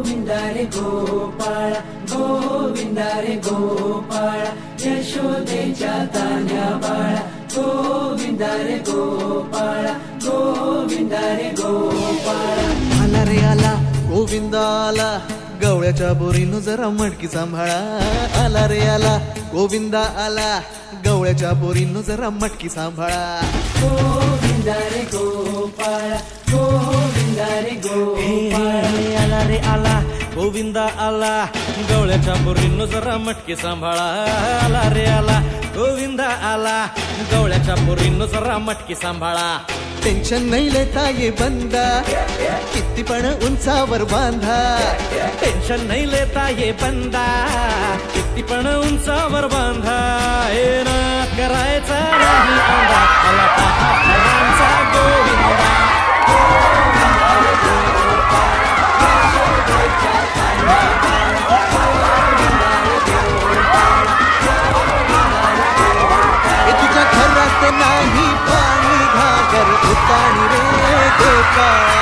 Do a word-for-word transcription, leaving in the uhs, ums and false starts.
गोविंदा रे गोपाळ गोविंदा रे गोपाळ यशोदेच्या तान्ह्या बाळा गोविंदा रे गोपाळ गोविंदा रे गोपाळ आला रे आला गोविंदा आला गवळ्याच्या बोरीनं जरा मटकी सांभाळा आला रे आला गोविंदा आला गवळ्याच्या बोरीनं जरा मटकी सांभाळा गोविंदा रे गोपाळ गोविंदा रे गोपाळ आला रे आला गोविंदा आला गवळ्याच्या बोरीनं जरा मटकी सांभाळा आला रे आला गोविंदा आला गवळ्याच्या बोरीनं जरा मटकी सांभाळा टेन्शन नाही लेता ये बंदा किती पण उंचावर बांधा टेन्शन नाही लेता ये बंदा किती पण उंचावर बांधा हे ना करायचा नाही अंदा आला पहा फरांचा गोविंदा हे तुझ्या घरात नाही पाणी घागर उताणी रे गोपाळ